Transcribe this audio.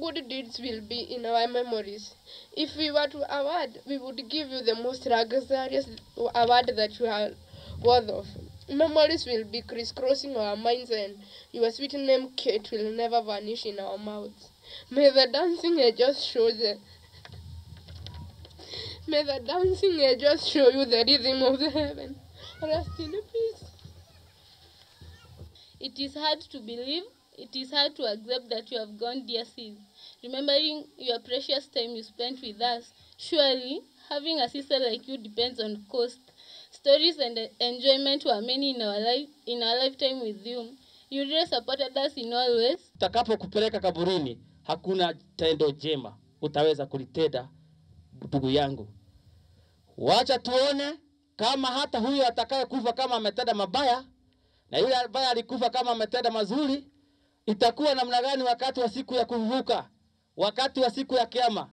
good deeds will be in our memories. If we were to award, we would give you the most luxurious award that you are worth of. Memories will be crisscrossing our minds, and your sweet name, Kate, will never vanish in our mouths. May the dancing angels show the May the dancing angels show you the rhythm of the heaven. Rest in peace. It is hard to believe, it is hard to accept that you have gone, dear sis. Remembering your precious time you spent with us, surely having a sister like you depends on cost. Stories and enjoyment were many in our lifetime with you. You really supported us in all ways. Utakapokupeleka kaburini, hakuna tendo jema utaweza kulitenda, ndugu yangu. Wacha tuone kama hata huyo atakaye kufa kama ametenda mabaya na yule ambaye alikufa kama ametenda mazuri, itakuwa namna gani wakati wa siku ya kuvuka, wakati wa siku ya kiyama.